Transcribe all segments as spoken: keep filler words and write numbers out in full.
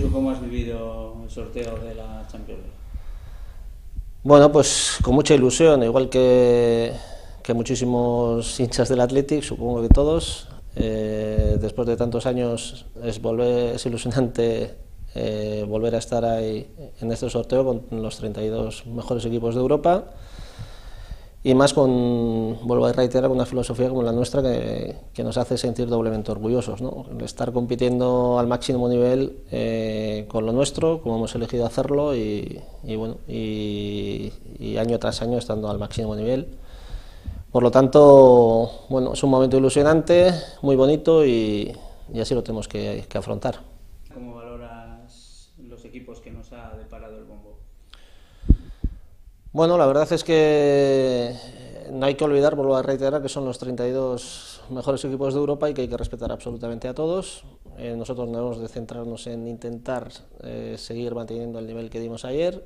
¿Tú cómo has vivido el sorteo de la Champions League? Bueno, pues con mucha ilusión, igual que, que muchísimos hinchas del Athletic, supongo que todos. Eh, después de tantos años es, volver, es ilusionante eh, volver a estar ahí en este sorteo con los treinta y dos mejores equipos de Europa. Y más con, vuelvo a reiterar, una filosofía como la nuestra que, que nos hace sentir doblemente orgullosos, ¿no? Estar compitiendo al máximo nivel eh, con lo nuestro, como hemos elegido hacerlo, y, y bueno, y, y año tras año estando al máximo nivel. Por lo tanto, bueno, es un momento ilusionante, muy bonito y, y así lo tenemos que, que afrontar. ¿Cómo valoras los equipos que nos ha deparado el bombo? Bueno, la verdad es que no hay que olvidar, vuelvo a reiterar, que son los treinta y dos mejores equipos de Europa y que hay que respetar absolutamente a todos. Eh, nosotros debemos de centrarnos en intentar eh, seguir manteniendo el nivel que dimos ayer.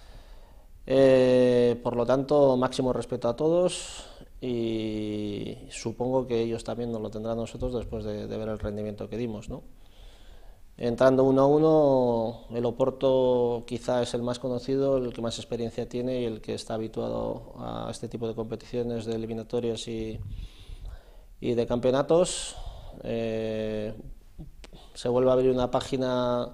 Eh, por lo tanto, máximo respeto a todos y supongo que ellos también nos lo tendrán a nosotros después de, de ver el rendimiento que dimos, ¿no? Entrando uno a uno, el Oporto quizá es el más conocido, el que más experiencia tiene y el que está habituado a este tipo de competiciones de eliminatorias y, y de campeonatos. Eh, se vuelve a abrir una página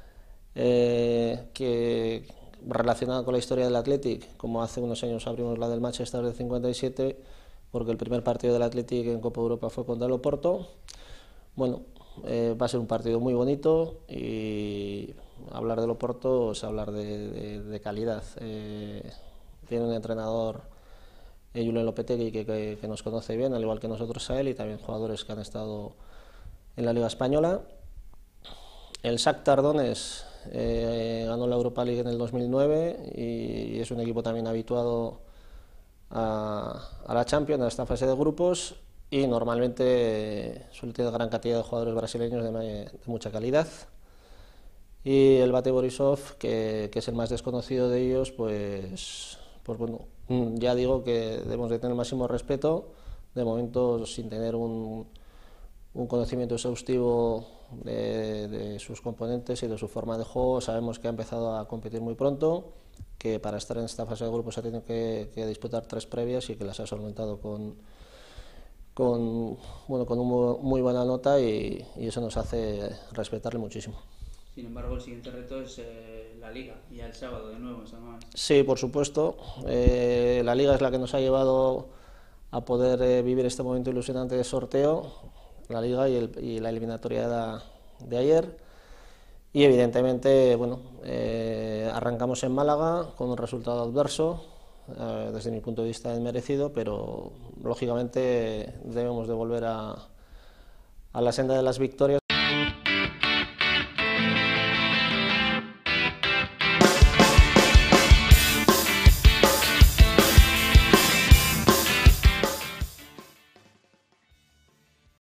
eh, que, relacionada con la historia del Athletic, como hace unos años abrimos la del Manchester del cincuenta y siete, porque el primer partido del Athletic en Copa Europa fue contra el Oporto. Bueno, eh, va a ser un partido muy bonito y hablar del Oporto es hablar de, de, de calidad. Eh, tiene un entrenador, eh, Julen Lopetegui, que, que, que nos conoce bien, al igual que nosotros a él, y también jugadores que han estado en la Liga Española. El Shakhtar Donetsk eh, ganó la Europa League en el dos mil nueve y, y es un equipo también habituado a, a la Champions, a esta fase de grupos, y normalmente suele tener gran cantidad de jugadores brasileños de, de mucha calidad. Y el Bate Borisov, que, que es el más desconocido de ellos, pues, pues bueno, ya digo que debemos de tener el máximo respeto, de momento sin tener un, un conocimiento exhaustivo de, de sus componentes y de su forma de juego. Sabemos que ha empezado a competir muy pronto, que para estar en esta fase de grupos ha tenido que, que disputar tres previas y que las ha solventado con con, bueno, con una muy buena nota y, y eso nos hace respetarle muchísimo. Sin embargo, el siguiente reto es eh, la Liga, y el sábado de nuevo en San Mamés. Sí, por supuesto. Eh, la Liga es la que nos ha llevado a poder eh, vivir este momento ilusionante de sorteo, la Liga y, el, y la eliminatoria de, de ayer. Y evidentemente, bueno, eh, arrancamos en Málaga con un resultado adverso, eh, desde mi punto de vista inmerecido, pero lógicamente debemos de volver a, a la senda de las victorias.